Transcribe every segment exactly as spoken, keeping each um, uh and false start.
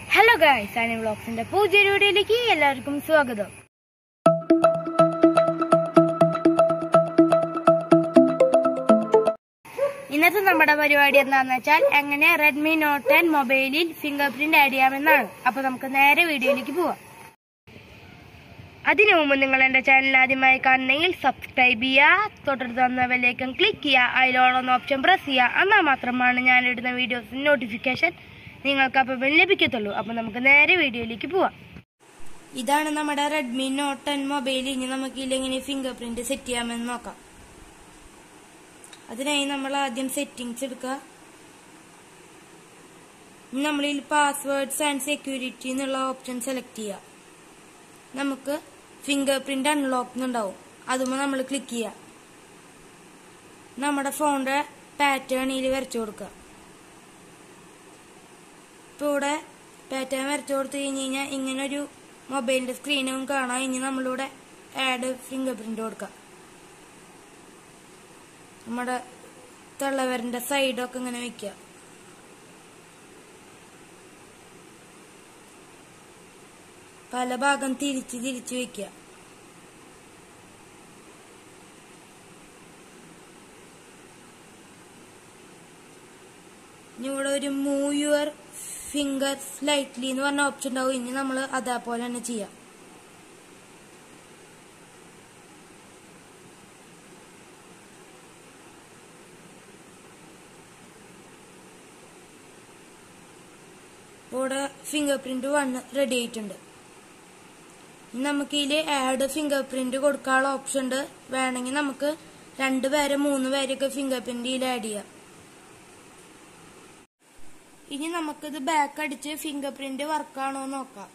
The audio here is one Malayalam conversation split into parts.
ഹലോ ഗൈസ്, ആനി വ്ളോഗ്സിന്റെ പുതിയ വീഡിയോയിലേക്ക് എല്ലാവർക്കും സ്വാഗതം. ഇന്നത്തെ നമ്മുടെ പരിപാടി എന്താണെന്ന് വെച്ചാൽ എങ്ങനെ റെഡ്മി നോട്ട് ടെൻ മൊബൈലിൽ ഫിംഗർ പ്രിന്റ് ആഡ് ചെയ്യാമെന്നാണ്. അപ്പൊ നമുക്ക് നേരെ വീഡിയോയിലേക്ക് പോവാം. അതിനു മുമ്പ് നിങ്ങൾ എന്റെ ചാനൽ ആദ്യമായി കാണുന്നെങ്കിൽ സബ്സ്ക്രൈബ് ചെയ്യുക, തൊട്ടടുത്ത് തന്ന ബെല്ലൈക്കൺ ക്ലിക്ക് ചെയ്യുക, അതിലോളൊന്ന് ഓപ്ഷൻ പ്രസ് ചെയ്യുക. എന്നാൽ മാത്രമാണ് ഞാൻ ഇടുന്ന വീഡിയോസിന് നോട്ടിഫിക്കേഷൻ നിങ്ങൾക്ക് അപ്പം ലഭിക്കത്തുള്ളൂ. അപ്പം നമുക്ക് നേരെ വീഡിയോയിലേക്ക് പോവാം. ഇതാണ് നമ്മുടെ റെഡ്മി നോട്ട് ടെൻ മൊബൈൽ. ഇനി നമുക്ക് ഇല്ലെങ്ങനെ ഫിംഗർ പ്രിന്റ് സെറ്റ് ചെയ്യാമെന്ന് നോക്കാം. അതിനായി നമ്മൾ ആദ്യം സെറ്റിംഗ്സ് എടുക്കുക. നമ്മളിൽ പാസ്വേർഡ്സ് ആൻഡ് സെക്യൂരിറ്റി എന്നുള്ള ഓപ്ഷൻ സെലക്ട് ചെയ്യുക. നമുക്ക് ഫിംഗർ പ്രിന്റ് അൺലോക്ക് എന്നുണ്ടാവും, അതുമ്പോൾ നമ്മൾ ക്ലിക്ക് ചെയ്യുക. നമ്മുടെ ഫോണിന്റെ പാറ്റേൺ ഇതിൽ വരച്ചു കൊടുക്കുക. ഇപ്പോൾ ഇവിടെ പാറ്റേൺ വരച്ചു കൊടുത്തു കഴിഞ്ഞ് കഴിഞ്ഞാൽ ഇങ്ങനൊരു മൊബൈലിന്റെ സ്ക്രീനും കാണാം. ഇനി നമ്മളിവിടെ ആഡ് ഫിംഗർ പ്രിന്റ് കൊടുക്കാം. നമ്മുടെ തള്ളവരന്റെ സൈഡൊക്കെ ഇങ്ങനെ വെക്കുക. പല ഭാഗം തിരിച്ച് തിരിച്ച് വെക്കുക. ഇനി ഇവിടെ ഒരു മൂവ് യുവർ ഫിംഗർ സ്ലൈറ്റ്ലി എന്ന് പറഞ്ഞ ഓപ്ഷൻ ഉണ്ടാവും. ഇനി നമ്മൾ അതേപോലെ തന്നെ ചെയ്യാം. ഇവിടെ ഫിംഗർ പ്രിന്റ് വൺ റെഡി ആയിട്ടുണ്ട്. നമുക്ക് ഇതിൽ ആഡ് ഫിംഗർ പ്രിന്റ് കൊടുക്കാനുള്ള ഓപ്ഷൻ ഉണ്ട്. വേണമെങ്കിൽ നമുക്ക് രണ്ട് പേരെ മൂന്ന് പേരൊക്കെ ഫിംഗർ പ്രിന്റ് ഇതിൽ ആഡ് ചെയ്യാം. ഇനി നമുക്കിത് ബാക്ക് അടിച്ച് ഫിംഗർ പ്രിന്റ് വർക്കാണോ നോക്കാം.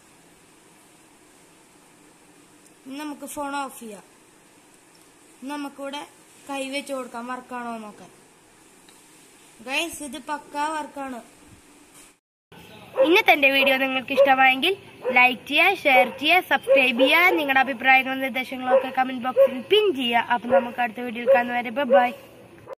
ഇനി നമുക്ക് ഫോൺ ഓഫ് ചെയ്യാം. നമുക്കിവിടെ കൈ വെച്ച് കൊടുക്കാം വർക്കാണോ നോക്കാൻ. ഗൈസ്, ഇത് പക്കാ വർക്കാണ്. ഇന്നത്തെ എന്റെ വീഡിയോ നിങ്ങൾക്ക് ഇഷ്ടമായെങ്കിൽ ലൈക്ക് ചെയ്യുക, ഷെയർ ചെയ്യുക, സബ്സ്ക്രൈബ് ചെയ്യുക. നിങ്ങളുടെ അഭിപ്രായങ്ങളും നിർദ്ദേശങ്ങളും ഒക്കെ കമന്റ് ബോക്സിൽ പിൻ ചെയ്യുക. അപ്പൊ നമുക്ക് അടുത്ത വീഡിയോയിൽ കാണുന്നവരെ ബൈ.